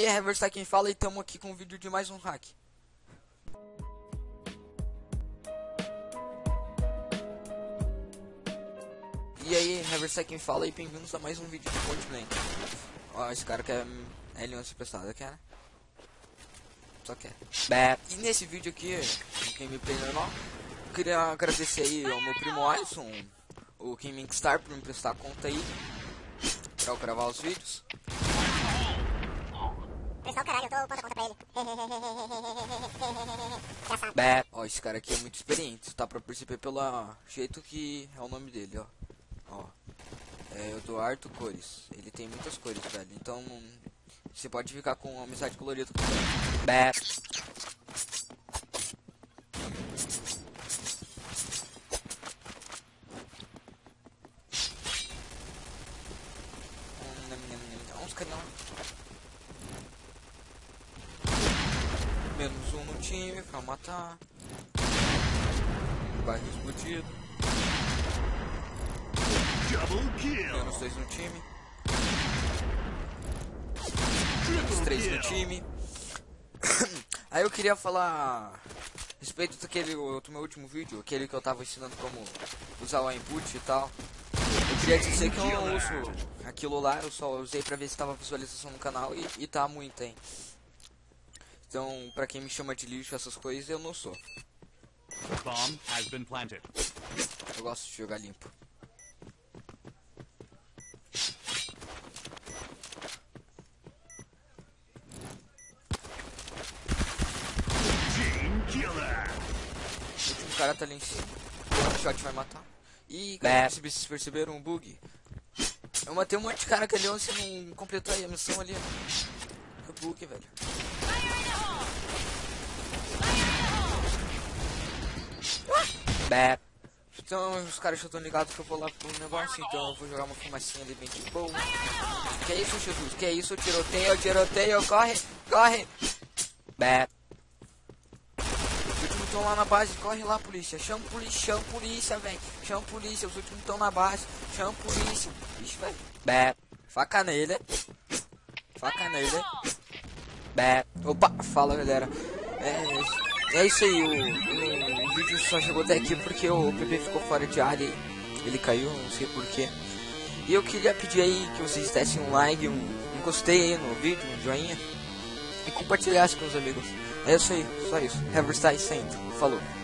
aí, é Reverse quem fala e estamos aqui com um vídeo de mais um hack. E aí, Reverse quem fala e bem-vindos a mais um vídeo de Point Blank. Ó, esse cara quer L11 emprestada, quer? Só quer. E nesse vídeo aqui, quem me play normal, queria agradecer aí ao meu primo Alisson, o King Star, por me prestar a conta aí pra eu gravar os vídeos. Pessoal, caralho, eu tô pondo a conta pra ele. Ó, esse cara aqui é muito experiente, tá pra perceber pelo jeito que é o nome dele, ó. Ó, é Eduardo Cores. Ele tem muitas cores, velho. Então você pode ficar com amizade colorida com ele. Uns carinha lá. Menos um no time pra matar. Barril explodido. Menos 2 no time. Menos 3 no time. Aí eu queria falar a respeito daquele outro meu último vídeo, aquele que eu tava ensinando como usar o input e tal. Eu queria dizer que eu não uso aquilo lá, eu só usei pra ver se tava visualização no canal e tá muito, hein. Então, pra quem me chama de lixo, essas coisas, eu não sou. Eu gosto de jogar limpo. O último cara tá ali em cima. O shot vai matar. Ih, cara, vocês perceberam um bug? Eu matei um monte de cara que ali você não completou aí a missão ali. Que bug, velho. Então os caras já estão ligados que eu vou lá pro negócio, então eu vou jogar uma fumacinha ali bem de boa. Que é isso, Jesus? Que é isso? Tiroteio, corre, corre. Os últimos estão lá na base, corre lá, polícia. Chama polícia, velho. Chama polícia, os últimos estão na base. Chama polícia. Ixi, velho. Faca nele. Faca nele. Opa, fala, galera. É isso aí, o vídeo só chegou até aqui porque o PP ficou fora de área e ele caiu, não sei porquê. E eu queria pedir aí que vocês dessem um like, um gostei aí no vídeo, um joinha e compartilhassem com os amigos. É isso aí, só isso. Reverse sempre. Falou.